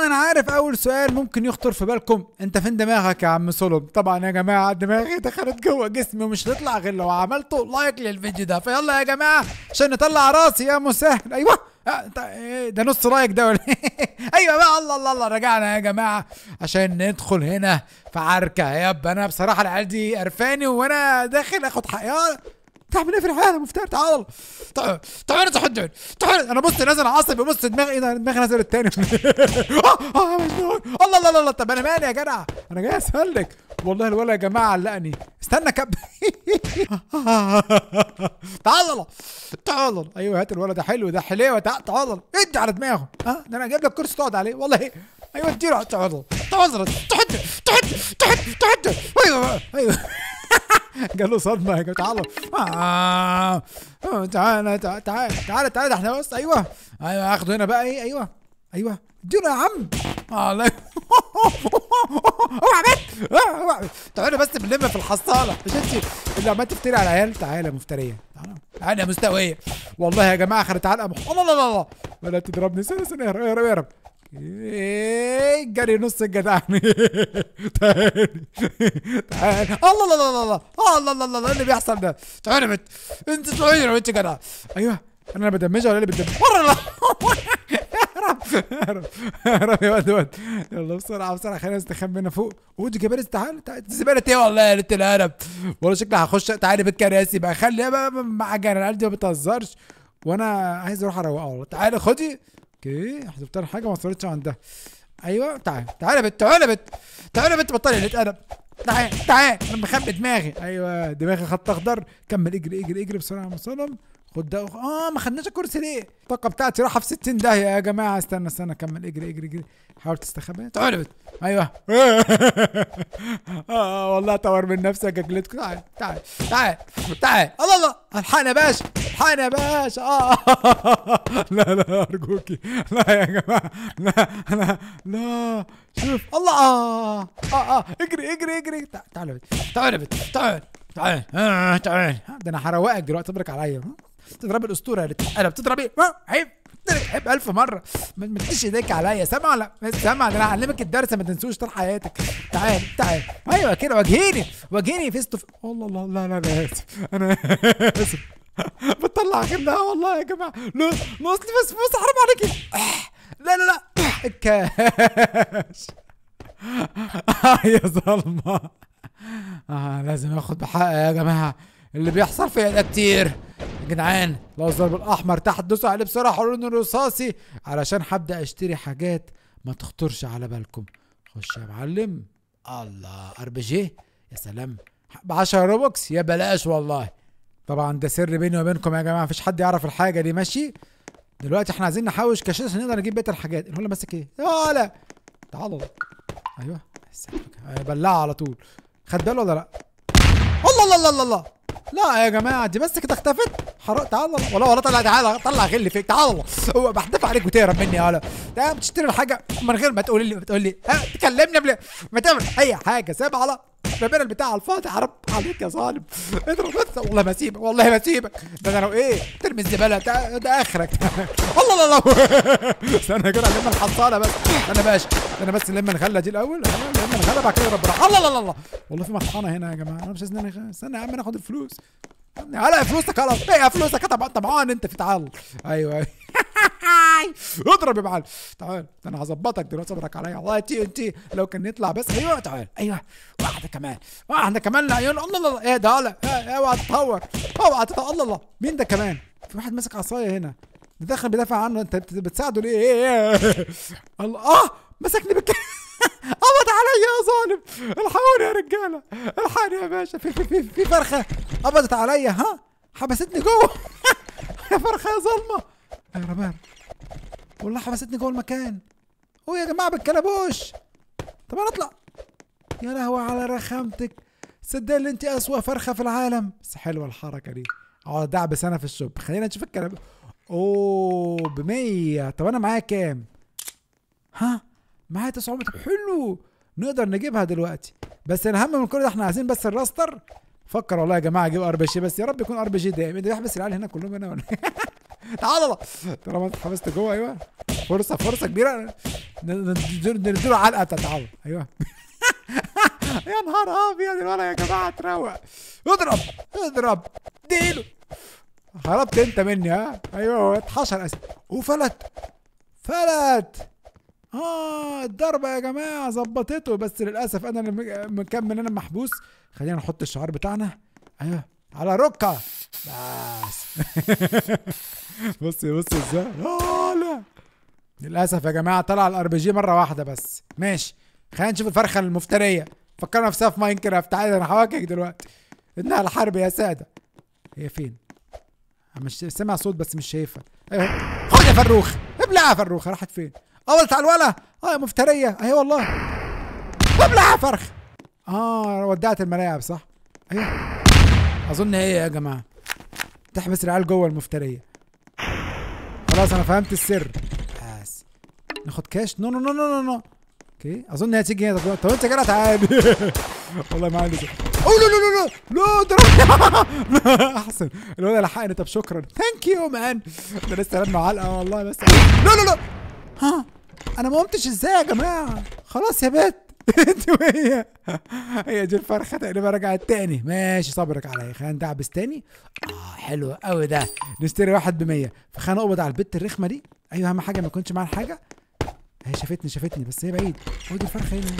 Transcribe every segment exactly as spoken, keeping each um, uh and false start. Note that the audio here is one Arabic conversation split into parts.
طبعا انا عارف اول سؤال ممكن يخطر في بالكم، انت فين دماغك يا عم سولم؟ طبعا يا جماعه دماغي دخلت جوه جسمي ومش هتطلع غير لو عملتوا لايك للفيديو ده، فيلا يا جماعه عشان نطلع راسي يا مسهل. ايوه ده نص لايك ده ولا ايوه بقى. الله الله الله رجعنا يا جماعه عشان ندخل هنا في عركه. ياب انا بصراحه العيال دي قرفاني وانا داخل اخد حقي. تعمل ايه في العالم مفتاح؟ تعال تعال تعال تعال تعال. انا بص نازل عصبي، بص دماغي ايه ده؟ دماغي نازل التاني. اه اه مجنون. الله الله الله. طب انا مالي يا جدع؟ انا جاي اسهلك والله. الولد يا جماعه علقني. استنى كب. تعال الله تعال. ايوه هات الولد ده حلو، ده حليوه. تعال تعال ادي على دماغه. ها ده انا جايب لك كرسي تقعد عليه والله. ايوه اديله. تعال تعال تحت تحت تحت تحت. ايوه ايوه. قال له صدمه يا جماعه. تعالى تعالى تعالى تعالى تعالى تعالى احنا بص. ايوه ايوه اخده هنا بقى. ايه ايوه ايوه اديله يا عم. الله اوعى بس اوعى. تعالى بس بنلم في الحصاله مش انت اللي عمال تفتري على العيال. تعالى يا مفتريه. تعالى تعالى يا مستويه. والله يا جماعه خدت علقه. الله الله الله بدات تضربني. استنى استنى اهرب اهرب اهرب. ايه جري نص الجدعني. تعالي تعالي. الله الله الله الله الله الله الله. ايه اللي بيحصل ده؟ تعالي بنت انت تعالي لو انت جدع. ايوه انا بدمجها ولا اللي بتدمج؟ ورا. اهرب اهرب اهرب يا واد واد. يلا بسرعه بسرعه خلينا نستخبى هنا فوق. ودي جبال. تعالى تعالى زباله ايه والله يا ليله الهرب. والله شكلي هخش. تعالي بالكراسي بقى. خليها بقى مع جنى. العيال دي ما بتهزرش وانا عايز اروح اروقها. تعالي خدي. اوكي حسبت لها حاجه ما وصلتش عندها. ايوه تعال تعال يا بنت. تعال يا بنت. تعال يا بنت بطلي نتقلب. تعال تعال انا مخبي دماغي. ايوه دماغي خط اخضر. كمل اجري اجري اجري بسرعه يا مسلم. خد ده. اه ما خدناش الكرسي ليه؟ الطاقه بتاعتي رايحه في ستين داهيه يا جماعه. استنى استنى كمل اجري اجري اجري. حاول تستخبى. تعال يا بنت. ايوه. اه والله طور من نفسك يا جلدكم. تعال تعال تعال تعال. الله الله الحقنا يا باشا الحقنا يا باشا. اه لا لا ارجوكي لا يا جماعه لا لا لا. شوف الله. اه اه اه اجري اجري اجري. تعال يا بنت. تعال يا بنت. تعال تعال آه تعال. ده انا هروقك دلوقتي. تبرك عليا. تضربي الاسطوره اللي انا بتضربي. عيب عيب الف مره. ما تمديش ايديك عليا. سامع ولا سامع؟ ده انا هعلمك الدرس ما تنسوش طول حياتك. تعال تعال. ايوه كده واجهيني واجهيني فيس تو. الله الله لا لا انا اسف انا اسف. بتطلع غيرنا والله يا جماعه. لا ناقصني بس بس حرام عليكي. لا لا لا الكاش. اه يا ظلمه. اه لازم اخد بحقي يا جماعه. اللي بيحصل فيا ده كتير يا جدعان. لو الضرب الاحمر تحت دوسوا عليه بسرعه. حولوا رصاصي علشان هبدا اشتري حاجات ما تخطرش على بالكم. خش يا معلم. الله ار بي جي يا سلام ب عشرة روبوكس. يا بلاش والله. طبعا ده سر بيني وبينكم يا جماعه. مفيش حد يعرف الحاجه دي ماشي. دلوقتي احنا عايزين نحوش كاشات عشان نقدر نجيب بقيه الحاجات. الهلا ماسك ايه؟ يالا تعالوا. ايوه بلعها على طول. خد باله ولا لا؟ الله الله الله الله. لا يا جماعه دي بس كده اختفت. حرام. تعال ولا ولا طلع. تعالى طلع غل فيك. تعال هو بحدف عليك وتهرب مني. يالا ده بتشتري الحاجه من غير ما تقول لي بتقول لي ها تكلمني قبل ما تعمل اي حاجه. سيب على ربنا البتاع على الفاضي. حرام عليك يا ظالم. اضرب بس والله ما اسيبك والله ما اسيبك. ده انا لو ايه ترمي الزباله ده اخرك. الله الله الله. استنى كده نلم الحصاله بس. انا باشا انا بس نلم الغله دي الاول. نلم الغله بعد كده ربنا. الله الله الله الله في مطحنه هنا يا جماعه. انا مش عايز. استنى يا عم ناخد الفلوس. على فلوسك. خلاص ايه فلوسك؟ طبعا طبعا انت في. تعال ايوه ايوه. اضرب يا معلم. تعال انا هظبطك دلوقتي. صبرك عليا والله. تي انت لو كان يطلع بس. ايوه تعال. ايوه واحده كمان واحده كمان. العيون. الله الله ايه ده؟ لا اوعى تتهور اوعى تتهور. الله الله مين ده كمان؟ في واحد ماسك عصايه هنا. ده داخل بيدافع عنه. انت بتساعده ليه؟ ايه ايه الله. اه مسكني بالك. قبض عليا يا ظالم. الحقوني يا رجاله. الحقني يا باشا. في في في, في فرخه قبضت عليا. ها حبستني جوه. يا فرخه يا ظلمه. يا ربنا والله حبستني جوه المكان. هو يا جماعه بالكلبوش. طب انا اطلع. يا لهوي على رخامتك. صدق اللي انت اسوأ فرخه في العالم. بس حلوه الحركه دي. اقعد دعبس انا في الشوب. خلينا نشوف الكلام. اوه ب مية. طب انا معايا كام؟ ها معايا تسعمية. طب حلو نقدر نجيبها دلوقتي. بس الاهم من كل ده احنا عايزين بس الراستر. فكر والله يا جماعه اجيب ار بي جي بس يا رب يكون ار بي جي دائم. ده يحبس العيال هنا كلهم هنا ولا تعال الله. طالما انت اتحبست جوه. ايوه فرصه فرصه كبيره نديله علقه بتاعت. ايوه. يا نهار ابيض الولد يا جماعه تروق. اضرب اضرب اديله. هربت انت مني ها. ايوه اتحشر اسف وفلت فلت. اه الضربه يا جماعه ظبطته، بس للاسف انا اللي مكمل انا محبوس. خلينا نحط الشعار بتاعنا. ايوه على ركه بس. بصي بصي ازاي. لا لا للاسف يا جماعه طلع الار بي جي مره واحده بس. ماشي خلينا نشوف الفرخه المفتريه فكرنا نفسها في ماينكرافت. تعالى انا هواجهك دلوقتي. انها الحرب يا ساده. هي فين؟ مش سامع صوت بس مش شايفها. ايوه خد يا فروخ ابلعها يا فروخه. راحت فين؟ قبلت على الولا. اه يا مفتريه اهي والله. ابلعها يا فرخ. اه ودعت الملاعب صح. ايوه اظن هي يا جماعه تحبس العيال جوه المفتريه. خلاص انا فهمت السر. بس ناخد كاش. نو نو نو نو نو نو. اوكي اظن هي تيجي هنا. طب انت كده تعالى. والله ما عندي. اوه لا لا لا لا ضربني. احسن الولد لحقني. طب شكرا ثانك يو مان. ده لسه لما علقه والله. بس لا لا لا. ها انا ما قمتش ازاي يا جماعه؟ خلاص يا بت. انت وهي هي دي الفرخه تقريبا رجعت تاني. ماشي صبرك عليا. خلينا ندعبس تاني. اه حلو قوي ده. نشتري واحد ب مية. فخلينا نقبض على البت الرخمه دي. ايوه اهم حاجه ما يكونش معانا حاجه. هي شافتني شافتني بس هي بعيد. هو دي الفرخه هنا.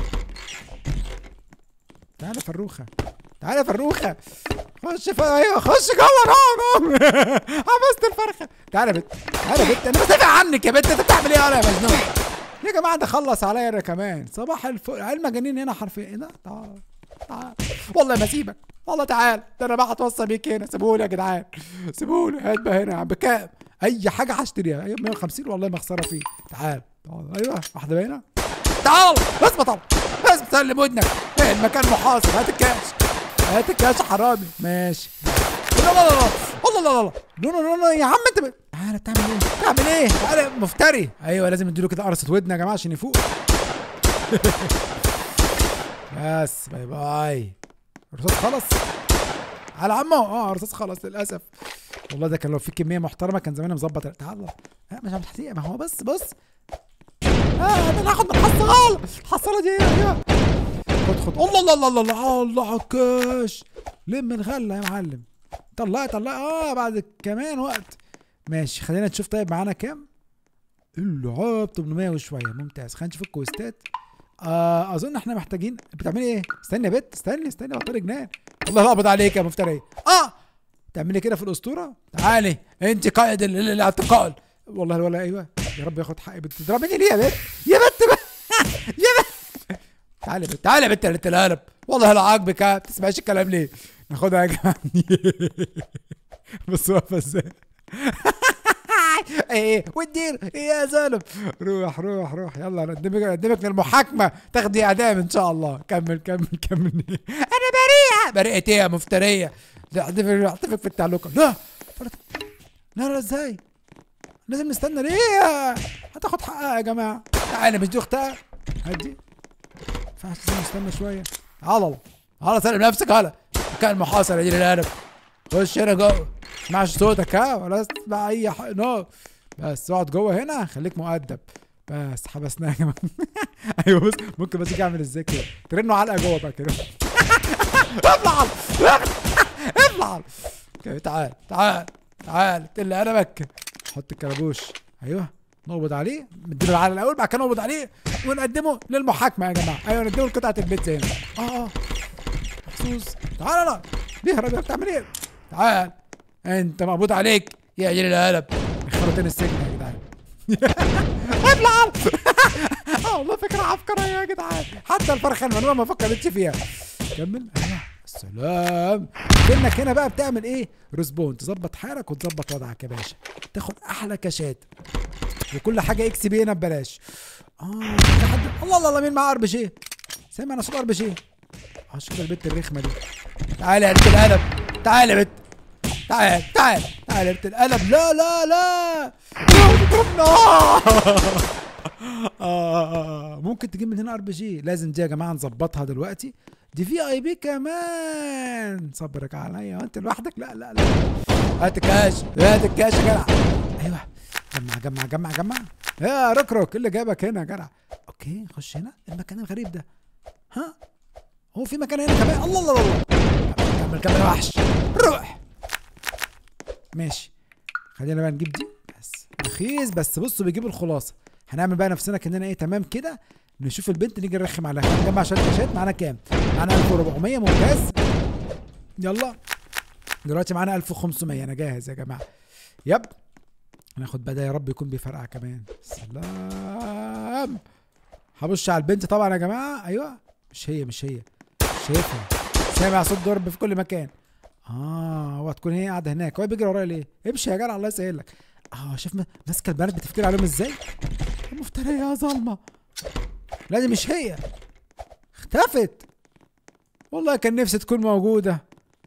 تعالى فروخه تعالى فروخه. خش ف... ايوه خش جوه. نو نو. حبست الفرخه. تعالى يا بت تعالى يا بت. انا بدافع عنك يا بت. انت بتعمل ايه يا مجنون؟ يا جماعه ده خلص عليا انا كمان. صباح الفل. المجانين هنا حرفيا. ايه ده؟ تعال تعال والله ما اسيبك والله. تعال ده انا بقى هتوصل بيك هنا. سيبوني يا جدعان سيبوني. هات بقى هنا بكام؟ اي حاجه هشتريها. ايوه مية وخمسين والله ما خساره فيه. تعال تعال. ايوه واحده باينه. تعال بس بطل بس سلم ودنك. ايه المكان محاصر. هات الكاش هات الكاش حرامي. ماشي. لا لا لا الله لا لا لا لا لا يا عم انت. تعالى بتعمل ايه؟ بتعمل ايه؟ تعالى مفتري. ايوه لازم نديله كده قرصه ودن يا جماعه عشان يفوق. بس باي باي. الرصاص خلص على عمه. اه الرصاص خلص للاسف. والله ده كان لو في كميه محترمه كان زماني مظبط. تعالى لا مش عم تحتيق. ما هو بس بص. اه انا هاخد من الحصاله. الحصاله دي ايوه خد خد. الله الله الله الله الله على الكاش. لم الغله يا معلم. طلعي طلعي. اه بعد كمان وقت. ماشي خلينا نشوف طيب معانا كام. اللعاب ثمانمية وشويه. ممتاز. خلينا نشوف الكويستات. آه اظن احنا محتاجين. بتعملي ايه؟ استني يا بت استني استني بطل جنان. الله اقبض عليك يا مفتري. اه تعملي كده في الاسطوره. تعالي انت قائد الاعتقال. والله الولا ايوه يا رب ياخد حقي. بتضربيني ليه يا بت؟ يا بت يا بت. تعالي يا بت تعالي يا بت يا بت القلب. والله لا عاجبك ما بتسمعيش الكلام ليه؟ ناخدها يا جماعه. بص واقفه ازاي. ايه واديله ايه يا زلم. روح روح روح يلا نقدمك نقدمك للمحاكمه. تاخدي اعدام ان شاء الله. كمل كمل كمل. انا بريئه. بريئه ايه يا مفتريه؟ احتفك احتفك في التعلقه. لا لا لا ازاي؟ لازم نستنى ليه؟ هتاخد حقها يا جماعه. تعالى مش دي اختها. هدي ما ينفعش نستنى شويه. على الله على سلم نفسك. هلا كان محاصر يا دين القلب. خش هنا جوه. ما تسمعش صوتك ها ولا تسمع اي حاجه. نو بس اقعد جوه هنا خليك مؤدب. بس حبسناه يا جماعه. ايوه بص ممكن بس اجي اعمل ازاي كده. ترنوا علقه جوه بقى كده. اطلع اطلع. تعال تعال تعال تقل قلبك. حط الكلبوش. ايوه نقبض عليه. نديله العلقه الاول بعد كده نقبض عليه ونقدمه للمحاكمه يا جماعه. ايوه نديله قطعه البيتزا هنا. اه اه محسوس. تعال لا بيهرب. بتعمل ايه؟ تعال انت مقبوض عليك يا جيل القلب. يخرجوا تاني السجن يا جدعان. اطلع. اه والله فكره عبقريه يا جدعان. حتى الفرخه المنوعه ما فكرتش فيها. كمل. ايوه السلام. كأنك هنا بقى بتعمل ايه؟ ريسبون. تظبط حالك وتظبط وضعك يا باشا. تاخد احلى كاشات وكل حاجه اكس بي هنا ببلاش. اه حد. الله الله الله مين معاه ار بي جي؟ سامع انا صوت ار بي جي. اه شوف البت الرخمه دي. تعالى يا بنت القلب. تعالى يا بنت. تعال تعال تعال يا بنت القلب. لا لا لا بتضربنا. اه ممكن تجيب من هنا ار بي جي. لازم دي يا جماعه نظبطها دلوقتي. دي في اي بي كمان. صبرك عليا انت لوحدك. لا لا لا هات الكاش هات الكاش يا جدع. ايوه جمع جمع جمع جمع. يا ركرك ايه اللي جابك هنا يا جدع؟ اوكي نخش هنا المكان الغريب ده. ها هو في مكان هنا كمان؟ الله الله الله. كمل كمل يا وحش روح. ماشي خلينا بقى نجيب دي بس رخيص. بس بصوا بيجيبوا الخلاصه. هنعمل بقى نفسنا كاننا ايه تمام كده. نشوف البنت نيجي نرخم عليها. نجمع شويه كاشات. معانا كام؟ معانا ألف وأربعمية. ممتاز. يلا دلوقتي معانا ألف وخمسمية. انا جاهز يا جماعه. يب ناخد بدايه يا رب يكون بيفرقع كمان. سلام. هبص على البنت طبعا يا جماعه. ايوه مش هي مش هي مش شايفها. سامع صوت ضرب في كل مكان. اه هو تكون هي قاعده هناك. هو بيجري ورايا ليه؟ امشي يا جدع الله يسهلك. اه شوف ماسكه البنات بتفتري عليهم ازاي. مفتريه يا ظلمه. لا دي مش هي اختفت. والله كان نفسي تكون موجوده.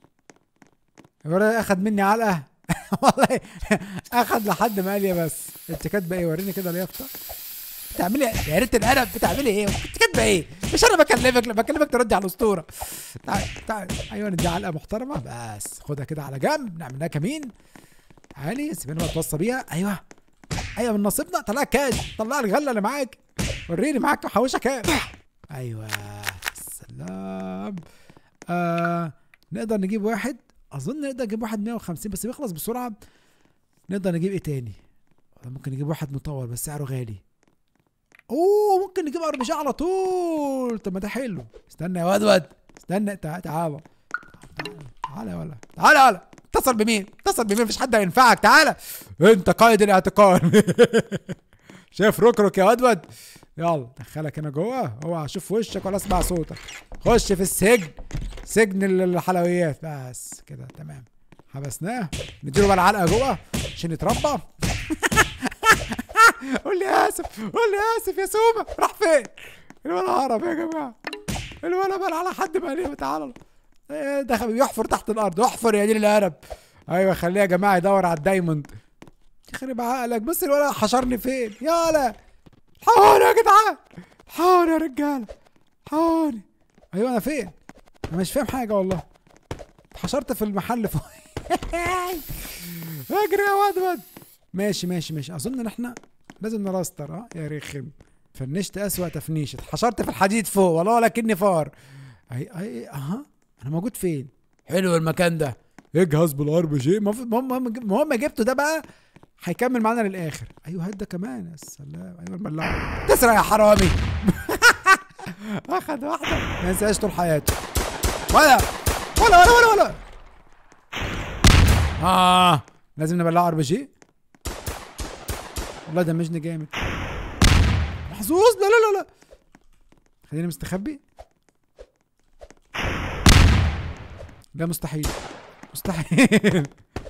اخد مني علقه. والله اخد لحد ما قال لي بس انت كاتبه ايه؟ وريني كده اليافطه. بتعملي يا ريت القلم بتعملي ايه؟ انت كاتبه ايه؟ مش انا بكلمك لما بكلمك تردي على الاسطوره. تعال تعال. ايوه ندي علقه محترمه بس. خدها كده على جنب نعمل لها كمين. تعالي سيبينا بقى توصى بيها. ايوه ايوه من نصيبنا. طلع كاش. طلع الغله اللي معاك. وريني معاك محوشه كام. ايوه سلام. آه نقدر نجيب واحد. اظن نقدر نجيب واحد مية وخمسين بس بيخلص بسرعه. نقدر نجيب ايه تاني؟ ممكن نجيب واحد مطور بس سعره غالي. اوه ممكن نجيب ار بي جي على طول. طب ما ده حلو. استنى يا ودود استنى. تعالى تعالى تعالى يا ولا. تعالى يا ولا. اتصل بمين؟ اتصل بمين؟ مفيش حد هينفعك. تعالى انت قائد الاعتقال. شايف ركرك يا ودود؟ يلا دخلك هنا جوه. اوعى اشوف وشك ولا اسمع صوتك. خش في السجن. سجن الحلويات. بس كده تمام. حبسناه. نديله بقى العلقه جوه عشان يتربى. قول لي اسف قول لي اسف يا سومه. راح فين الولا؟ هرب يا جماعه. الولا بقى على حد بقى ليه. تعالى دخل يحفر تحت الارض. احفر يا دين الهرب. ايوه خليه يا جماعه يدور على الدايموند. يخرب عقلك. بص الولا حشرني فين يالا. الحقوني يا جدعان. الحقوني يا رجاله. الحقوني. ايوه انا فين؟ انا مش فاهم حاجه والله. اتحشرت في المحل فوق. اجري يا ودود. ماشي ماشي ماشي. اظن ان احنا لازم نراستر. اه يا رخم. فنشت اسوأ تفنيش. اتحشرت في الحديد فوق والله ولكني فار. اي اي اها انا موجود فين؟ حلو المكان ده. اجهز بالار بي جي. المهم المهم جبته ده بقى هيكمل معانا للاخر. ايوه هات ده كمان. يا سلام. ايوه الملاعه. تسرق يا حرامي. اخد واحده ما ينساهاش طول حياته. ولا ولا ولا ولا ولا. اه لازم نبلعه ار بي جي. والله دمجني جامد. محظوظ. لا لا لا لا. خليني مستخبي. لا مستحيل مستحيل.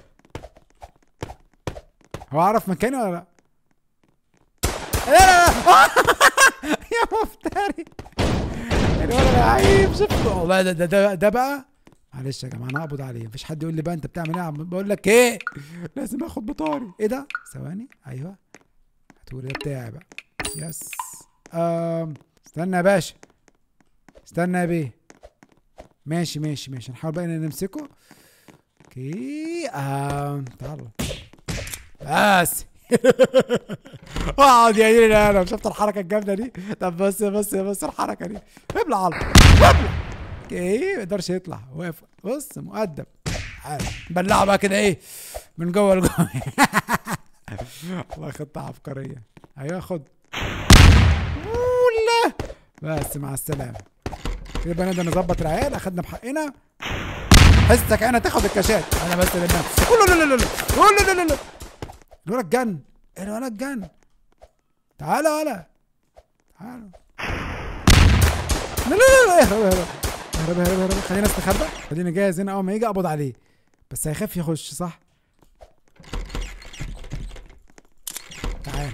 هو عرف مكاني ولا لا؟ لا لا لا. يا مفتري. الولد لعيب. شفته والله. ده ده ده, ده بقى معلش يا جماعه انا هقبض عليه. مفيش حد يقول لي بقى انت بتعمل ايه يا عم. بقول لك ايه لازم اخد بطاري. ايه ده؟ ثواني. ايوه هتقول ده بتاعي بقى. يس. آم. استنى يا باشا. استنى يا بيه. ماشي ماشي ماشي. نحاول بقى ان نمسكه. اوكي. آم. تعالوا بس. اقعد يا عيني. انا شفت الحركه الجامده دي. طب بص بص بص الحركه دي. ابلع على ابلع. اوكي ما يقدرش يطلع. واقف بص مؤدب. بلعه بقى كده ايه من جوه لجوه. والله خطه عبقريه. ايوه خد. لا بس مع السلامه. كده بقى نقدر نظبط العيال. اخدنا بحقنا. حسك انا تاخد الكاشات. انا بس اللي لا لا لا لا لا لا لا. الولد جن. الولد جن. تعالى ولا تعالى. لا لا لا. اهرب اهرب اهرب اهرب اهرب. خلينا استخبى. خلينا جاهز هنا. اول ما يجي اقبض عليه. بس هيخاف يخش صح؟ تعال.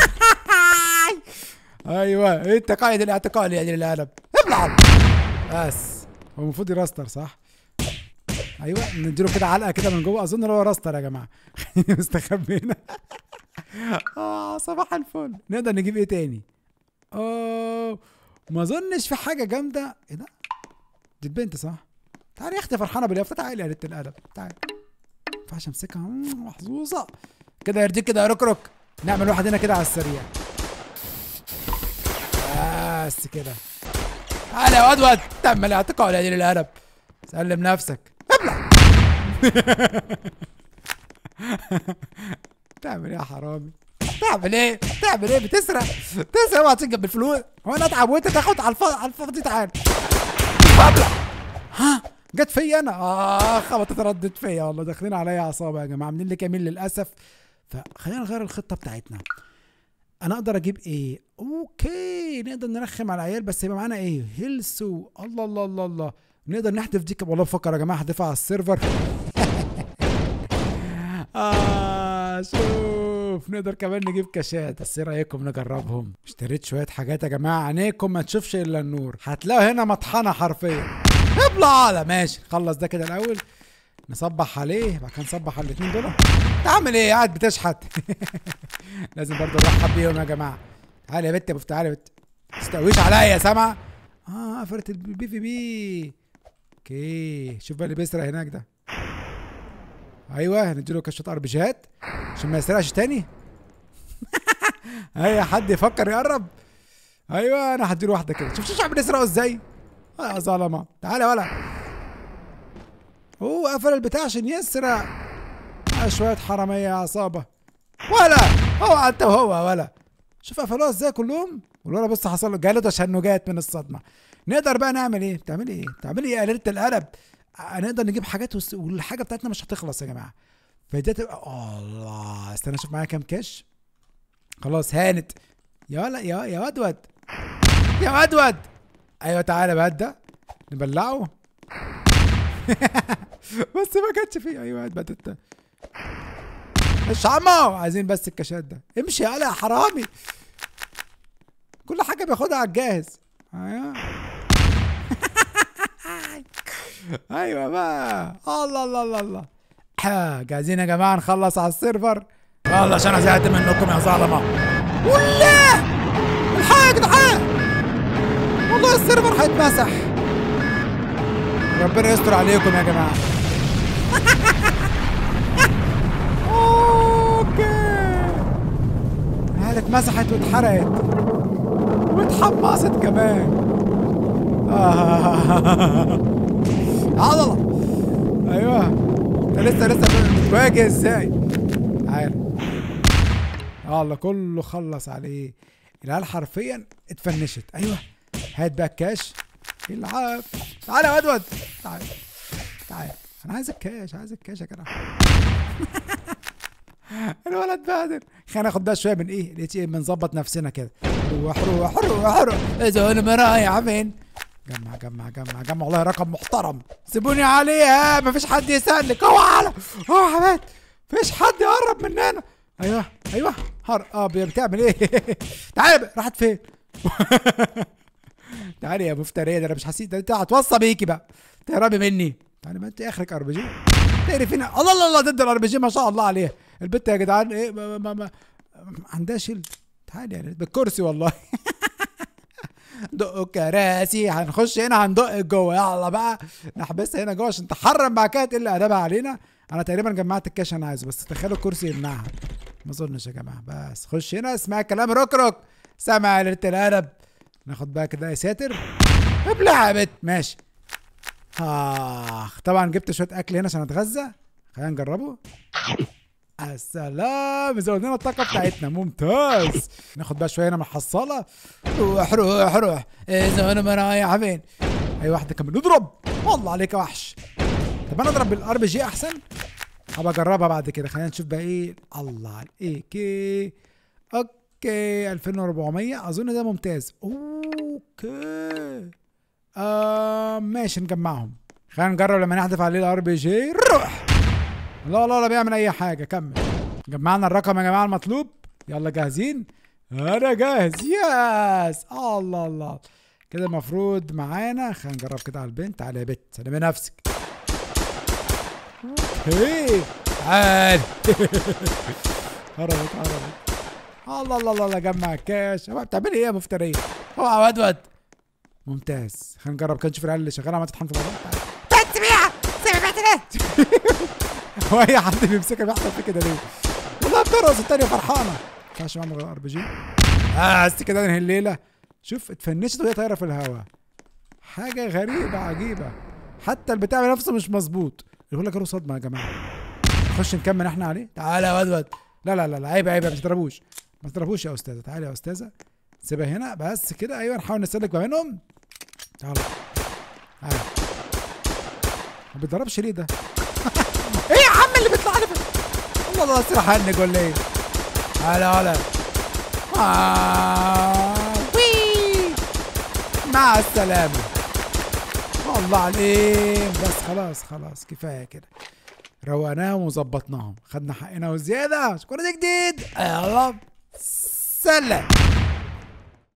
ايوه انت قائد الاعتقال يا دين القلم. ابلع. بس هو المفروض يراستر صح؟ ايوه نديله كده علقه كده من جوه. اظن هو راستر يا جماعه. خلينا مستخبي هنا. اه صباح الفل. نقدر نجيب ايه تاني؟ اه ما اظنش في حاجه جامده. ايه ده؟ دي البنت صح؟ تعالي يا اختي فرحانه باليافطه. تعالي يا ريت القلم. تعالي. ما ينفعش امسكها. محظوظه كده. يرضيك كده يا ركرك. نعمل واحد هنا كده على السريع. بس كده. تعالى يا واد واد، تعمل اعتقال يا دين الهرب. سلم نفسك. ابلع. تعمل ايه يا حرامي؟ تعمل ايه؟ تعمل ايه؟ بتسرق؟ بتسرق وهتسجل بالفلوس؟ هو انا اتعب وانت تاخد على الفاضي على الفاضي؟ تعال. ابلع. ها؟ جت فيا انا؟ اه خبطت ردت فيا والله. داخلين عليا عصابه يا جماعه، عاملين لي كمين للاسف. فخلينا نغير الخطه بتاعتنا. انا اقدر اجيب ايه؟ اوكي نقدر نرخم على العيال، بس يبقى معانا ايه؟ هيلسو. الله الله الله الله. نقدر نحذف دي. والله بفكر يا جماعه احذفها على السيرفر. اه شوف، نقدر كمان نجيب كاشات. بس ايه رايكم نجربهم؟ اشتريت شويه حاجات يا جماعه، عينيكم ما تشوفش الا النور. هتلاقوا هنا مطحنه حرفيا. ابلع على ماشي. نخلص ده كده الاول، نصبح عليه، بعد كده نصبح على الاثنين دول. تعمل ايه؟ قاعد بتشحت. لازم برضه نرحب بيهم يا جماعه. تعالي يا بت يا بت، تعالي يا بت. ما تستقويش عليا سامعه؟ اه قفلت البي في بي. اوكي شوف بقى اللي بيسرق هناك ده. ايوه نديله كشات ار بي جيات عشان ما يسرقش تاني. اي حد يفكر يقرب. ايوه انا هديله واحده كده. شوف شوف بنسرقه ازاي. يا ظلمه. تعالى يا ولا. هو قفل البتاع عشان يسرق. آه شويه حراميه يا عصابه. ولا هو انت وهو ولا. شوف قفلوها ازاي كلهم. والولا بص حصل له جلد عشان نجات من الصدمه. نقدر بقى نعمل ايه؟ بتعملي ايه؟ بتعملي ايه يا قليله الادب؟ نقدر نجيب حاجات والحاجه بتاعتنا مش هتخلص يا جماعه. فدي تبقى الله. استنى اشوف معايا كام كاش. خلاص هانت. يا ولا يا يا ودود يا ودود. ايوه تعالى بقى ده نبلعه. بس ما كانش فيه. ايوه بدت مش عمو. عايزين بس الكاشات ده. امشي يالا يا حرامي. كل حاجه بياخدها على الجاهز. ايوه. ايوه بقى. الله الله الله الله. جاهزين يا جماعه نخلص على السيرفر؟ والله عشان انا زهقت منكم يا ظلمه. ولا الحق يا جدعان، والله السيرفر هيتمسح. ربنا يستر عليكم يا جماعه. اوكي العيال اتمسحت واتحرقت واتحمصت كمان. عضلة. ايوه انت لسه لسه بتواجه ازاي؟ تعال. الله كله خلص عليه. العيال حرفيا اتفنشت. ايوه هات بقى الكاش. العب. تعالى يا ودود. تعال تعال. انا عايز الكاش، عايز الكاش يا جدع. الولد بهدل. خلينا ناخد بقى شويه من ايه؟ الاي تي ام نظبط نفسنا كده. روح روح روح روح. اذا انا رايح فين؟ جمع جمع جمع جمع. والله رقم محترم. سيبوني عليها. مفيش حد يسألك. اوعى على اوعى يا حماد. مفيش حد يقرب مننا. ايوه ايوه هر اه بتعمل ايه؟ تعالى راحت فين؟ تعالي يا مفتريه. ده انا مش حسيت. ده انت هتوصى بيكي بقى. تهربي مني. تعالي ما انت اخرك ار بي جي. تعرفينا. الله الله الله ضد الار بي جي ما شاء الله عليها. البت يا جدعان ايه ما ما ما عندها شيلد. تعالي يعني بالكرسي والله. دقوا كراسي. هنخش هنا هندق جوه. يلا بقى نحبسها هنا جوه عشان تحرم بعد كده تقل ادبها علينا. انا تقريبا جمعت الكاش انا عايزه، بس تخيلوا الكرسي يمنعها. ما اظنش يا جماعه. بس خش هنا اسمع كلام ركرك. سامع يا ليله الادب. ناخد بقى كده يا ساتر. ابلع يا بت. ماشي. اخ طبعا جبت شويه اكل هنا عشان اتغذى. خلينا نجربه. السلام. زود لنا الطاقه بتاعتنا. ممتاز. ناخد بقى شويه هنا من الحصاله. روح روح روح. اذا انا رايح فين؟ اي واحده كمان. اضرب. والله عليك يا وحش. طب انا اضرب بالار بي جي احسن. هبقى اجربها بعد كده. خلينا نشوف بقى ايه. الله على الاي كي. اوكي ألفين وأربعمية اظن ده ممتاز. اوكي آه ماشي نجمعهم. خلينا نجرب لما نحذف عليه الار بي جي. روح. لا لا لا بيعمل اي حاجه. كمل. جمعنا الرقم يا جماعه المطلوب. يلا جاهزين؟ انا جاهز. ياس. الله الله كده المفروض معانا. خلينا نجرب كده على البنت. تعالى يا بت سلمي نفسك. اوكي تعال. هربت هربت. الله الله الله الله جمع الكاش. بتعملي ايه يا مفتريه؟ اوعى ودود. ممتاز. خلينا نجرب كده نشوف العيال اللي شغاله ما تطحن في الموضوع. تعال سميعه سميعه ليه؟ هو اي حد بيمسكها بيحصل فيه كده ليه؟ والله بترقص التانية فرحانة. ينفعش معاهم غير ار بي جي. بس كده ننهي الليله. شوف اتفنشت وهي طايره في الهواء، حاجه غريبه عجيبه، حتى البتاع نفسه مش مظبوط. يقول لك جاله صدمه يا جماعه. نخش نكمل احنا عليه. تعالى يا ودود. لا لا لا لا عيب عيب، ما تضربوش ما تضربوش يا استاذه. تعالى يا استاذه سيبها هنا بس كده. ايوه نحاول نسلك ما بينهم. تعالى تعالى. ما بيضربش ليه ده؟ ايه يا عم اللي بيطلع لي؟ والله ده اصير حنج ولا ايه؟ تعالى تعالى. آه. وي. مع السلامة. الله عليك. بس خلاص خلاص كفاية كده. روقناهم وظبطناهم، خدنا حقنا وزيادة. شكرا جديد. يلا سلام.